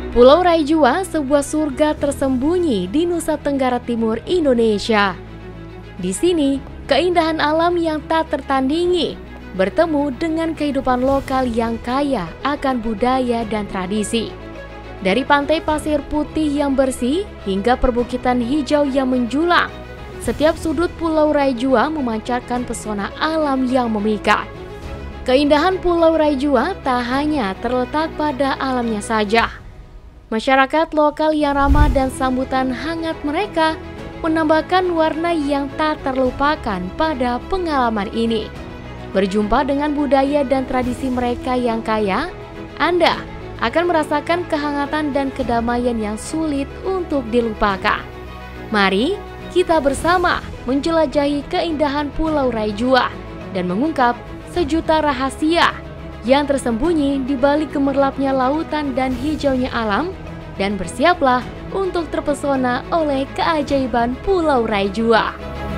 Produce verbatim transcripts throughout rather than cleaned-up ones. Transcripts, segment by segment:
Pulau Raijua, sebuah surga tersembunyi di Nusa Tenggara Timur, Indonesia. Di sini, keindahan alam yang tak tertandingi bertemu dengan kehidupan lokal yang kaya akan budaya dan tradisi. Dari pantai pasir putih yang bersih hingga perbukitan hijau yang menjulang, setiap sudut Pulau Raijua memancarkan pesona alam yang memikat. Keindahan Pulau Raijua tak hanya terletak pada alamnya saja. Masyarakat lokal yang ramah dan sambutan hangat mereka menambahkan warna yang tak terlupakan pada pengalaman ini. Berjumpa dengan budaya dan tradisi mereka yang kaya, Anda akan merasakan kehangatan dan kedamaian yang sulit untuk dilupakan. Mari kita bersama menjelajahi keindahan Pulau Raijua dan mengungkap sejuta rahasia yang tersembunyi di balik gemerlapnya lautan dan hijaunya alam, dan bersiaplah untuk terpesona oleh keajaiban Pulau Raijua.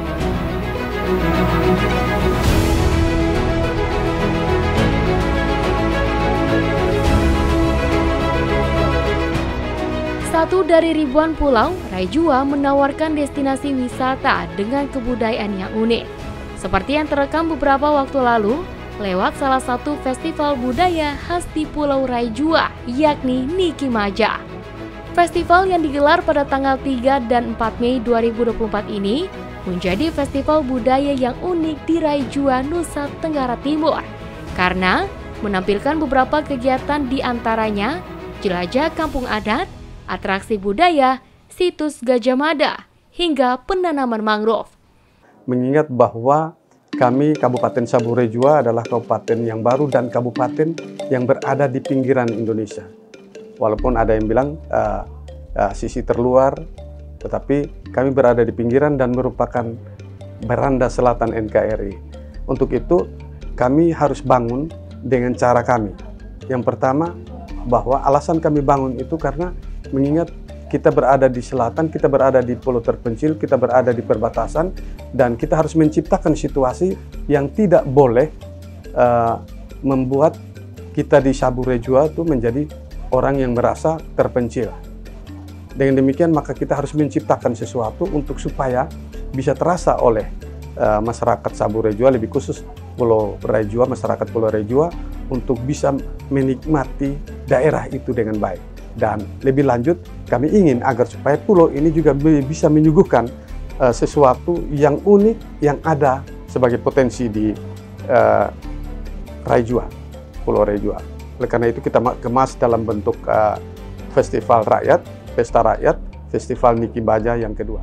Satu dari ribuan pulau, Raijua menawarkan destinasi wisata dengan kebudayaan yang unik, seperti yang terekam beberapa waktu lalu lewat salah satu festival budaya khas di Pulau Raijua, yakni Niki Maja. Festival yang digelar pada tanggal tiga dan empat Mei dua ribu dua puluh empat ini menjadi festival budaya yang unik di Raijua, Nusa Tenggara Timur, karena menampilkan beberapa kegiatan di antaranya jelajah kampung adat, atraksi budaya, situs Gajah Mada, hingga penanaman mangrove. Mengingat bahwa kami Kabupaten Sabu Raijua adalah kabupaten yang baru dan kabupaten yang berada di pinggiran Indonesia. Walaupun ada yang bilang uh, uh, sisi terluar, tetapi kami berada di pinggiran dan merupakan beranda selatan N K R I. Untuk itu kami harus bangun dengan cara kami. Yang pertama, bahwa alasan kami bangun itu karena mengingat kita berada di selatan, kita berada di pulau terpencil, kita berada di perbatasan, dan kita harus menciptakan situasi yang tidak boleh uh, membuat kita di Sabu Raijua itu menjadi orang yang merasa terpencil. Dengan demikian maka kita harus menciptakan sesuatu untuk supaya bisa terasa oleh uh, masyarakat Sabu Raijua, lebih khusus Pulau Raijua, masyarakat Pulau Raijua, untuk bisa menikmati daerah itu dengan baik. Dan lebih lanjut, kami ingin agar supaya pulau ini juga bisa menyuguhkan uh, sesuatu yang unik yang ada sebagai potensi di uh, Raijua, Pulau Raijua. Oleh karena itu kita kemas dalam bentuk uh, festival rakyat, pesta rakyat, festival Niki Maja yang kedua.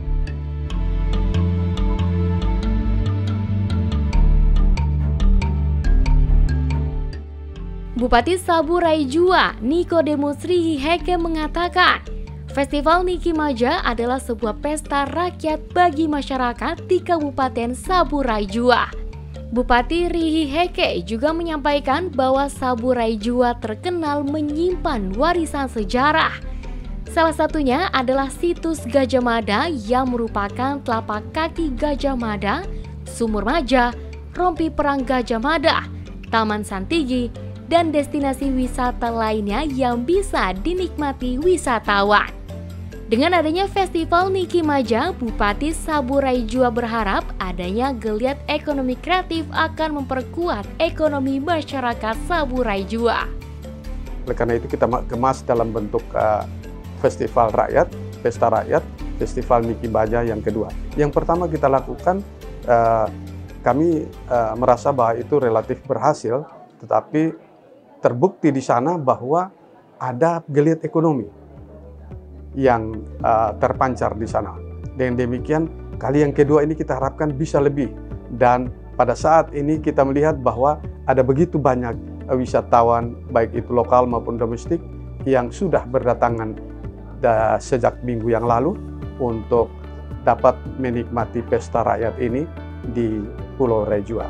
Bupati Sabu Raijua, Nikodemus Rihiheke mengatakan, Festival Niki Maja adalah sebuah pesta rakyat bagi masyarakat di Kabupaten Sabu Raijua. Bupati Rihiheke juga menyampaikan bahwa Sabu Raijua terkenal menyimpan warisan sejarah. Salah satunya adalah situs Gajah Mada yang merupakan telapak kaki Gajah Mada, Sumur Maja, Rompi Perang Gajah Mada, Taman Santigi, dan destinasi wisata lainnya yang bisa dinikmati wisatawan. Dengan adanya festival Niki Maja, Bupati Sabu Raijua berharap adanya geliat ekonomi kreatif akan memperkuat ekonomi masyarakat Sabu Raijua. Oleh karena itu kita kemas dalam bentuk uh, festival rakyat, pesta rakyat, festival Niki Maja yang kedua. Yang pertama kita lakukan, uh, kami uh, merasa bahwa itu relatif berhasil, tetapi terbukti di sana bahwa ada geliat ekonomi yang uh, terpancar di sana. Dengan demikian, kali yang kedua ini kita harapkan bisa lebih. Dan pada saat ini kita melihat bahwa ada begitu banyak uh, wisatawan, baik itu lokal maupun domestik, yang sudah berdatangan da, sejak minggu yang lalu untuk dapat menikmati pesta rakyat ini di Pulau Raijua.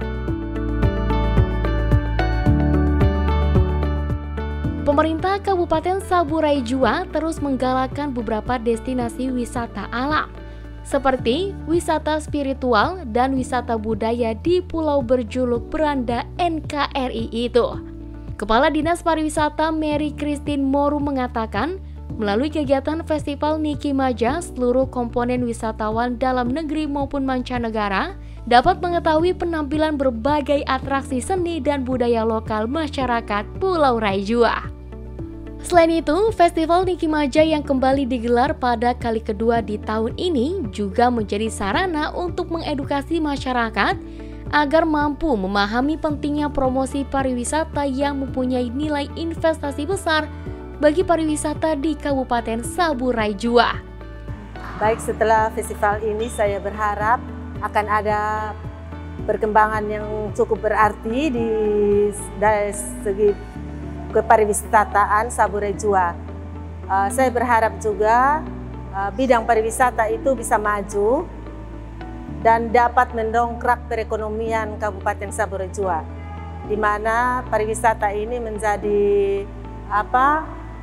Pemerintah Kabupaten Sabu Raijua terus menggalakkan beberapa destinasi wisata alam, seperti wisata spiritual dan wisata budaya di pulau berjuluk beranda N K R I itu. Kepala Dinas Pariwisata Mary Christine Moru mengatakan, melalui kegiatan Festival Niki Maja, seluruh komponen wisatawan dalam negeri maupun mancanegara dapat mengetahui penampilan berbagai atraksi seni dan budaya lokal masyarakat Pulau Raijua. Selain itu, Festival Niki Maja yang kembali digelar pada kali kedua di tahun ini juga menjadi sarana untuk mengedukasi masyarakat agar mampu memahami pentingnya promosi pariwisata yang mempunyai nilai investasi besar bagi pariwisata di Kabupaten Saburai Jua. Baik, setelah festival ini saya berharap akan ada perkembangan yang cukup berarti di dari segi kepariwisataan Saburai Jua. Uh, saya berharap juga uh, bidang pariwisata itu bisa maju dan dapat mendongkrak perekonomian Kabupaten Saburai Jua, di mana pariwisata ini menjadi apa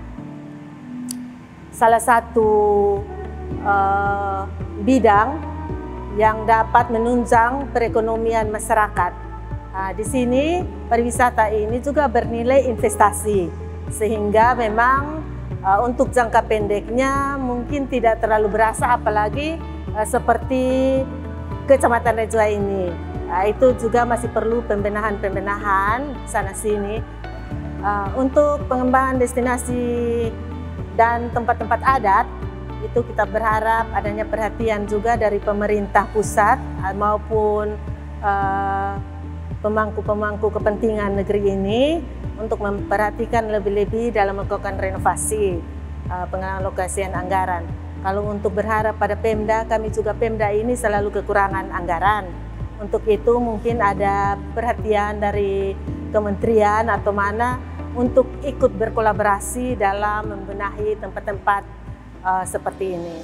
salah satu uh, bidang yang dapat menunjang perekonomian masyarakat. Nah, di sini pariwisata ini juga bernilai investasi, sehingga memang uh, untuk jangka pendeknya mungkin tidak terlalu berasa, apalagi uh, seperti Kecamatan Raijua ini. Nah, itu juga masih perlu pembenahan-pembenahan sana-sini. Uh, untuk pengembangan destinasi dan tempat-tempat adat, itu kita berharap adanya perhatian juga dari pemerintah pusat uh, maupun uh, pemangku-pemangku kepentingan negeri ini untuk memperhatikan lebih-lebih dalam melakukan renovasi uh, pengalokasian anggaran. Kalau untuk berharap pada Pemda, kami juga Pemda ini selalu kekurangan anggaran. Untuk itu mungkin ada perhatian dari kementerian atau mana untuk ikut berkolaborasi dalam membenahi tempat-tempat uh, seperti ini.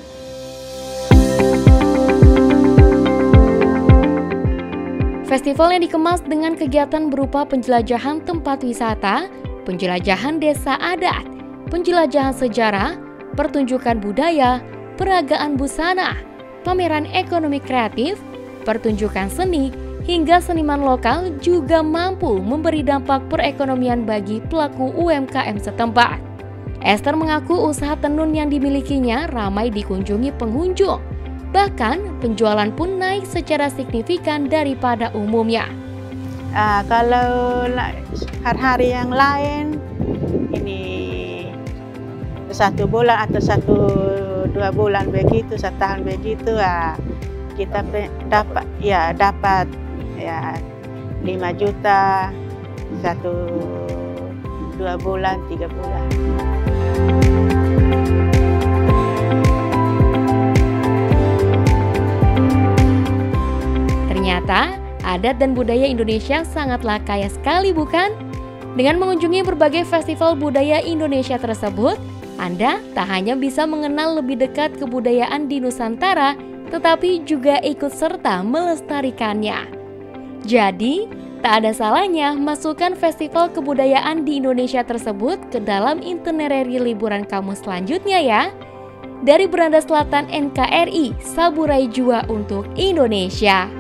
Festival yang dikemas dengan kegiatan berupa penjelajahan tempat wisata, penjelajahan desa adat, penjelajahan sejarah, pertunjukan budaya, peragaan busana, pameran ekonomi kreatif, pertunjukan seni, hingga seniman lokal juga mampu memberi dampak perekonomian bagi pelaku U M K M setempat. Esther mengaku usaha tenun yang dimilikinya ramai dikunjungi pengunjung. Bahkan penjualan pun naik secara signifikan daripada umumnya. Uh, kalau hari-hari yang lain ini satu bulan atau satu dua bulan begitu, setahun begitu, uh, kita dapat ya dapat ya lima juta satu dua bulan tiga bulan. Ternyata, adat dan budaya Indonesia sangatlah kaya sekali, bukan? Dengan mengunjungi berbagai festival budaya Indonesia tersebut, Anda tak hanya bisa mengenal lebih dekat kebudayaan di Nusantara, tetapi juga ikut serta melestarikannya. Jadi, tak ada salahnya masukkan festival kebudayaan di Indonesia tersebut ke dalam itinerary liburan kamu selanjutnya ya. Dari Beranda Selatan N K R I, Saburai Jua untuk Indonesia.